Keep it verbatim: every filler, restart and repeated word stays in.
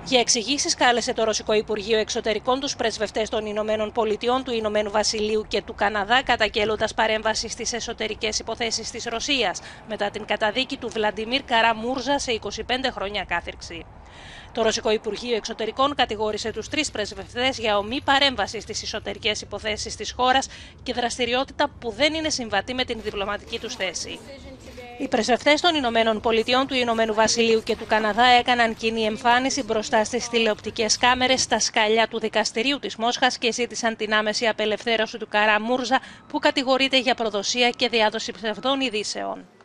Για εξηγήσεις κάλεσε το Ρωσικό Υπουργείο Εξωτερικών τους πρεσβευτές των Ηνωμένων Πολιτειών, του Ηνωμένου Βασιλείου και του Καναδά, καταγγέλλοντας παρέμβαση στις εσωτερικές υποθέσεις της Ρωσίας μετά την καταδίκη του Βλαντιμίρ Καραμούρζα σε είκοσι πέντε χρόνια κάθυρξη. Το Ρωσικό Υπουργείο Εξωτερικών κατηγόρησε τους τρεις πρεσβευτές για ομή παρέμβαση στις εσωτερικές υποθέσεις της χώρας και δραστηριότητα που δεν είναι συμβατή με την διπλωματική τους θέση. Οι πρεσβευτές των Ηνωμένων Πολιτειών, του Ηνωμένου Βασιλείου και του Καναδά έκαναν κοινή εμφάνιση μπροστά στις τηλεοπτικές κάμερες στα σκαλιά του δικαστηρίου της Μόσχας και ζήτησαν την άμεση απελευθέρωση του Καραμούρζα, που κατηγορείται για προδοσία και διάδοση ψευδών ειδήσεων.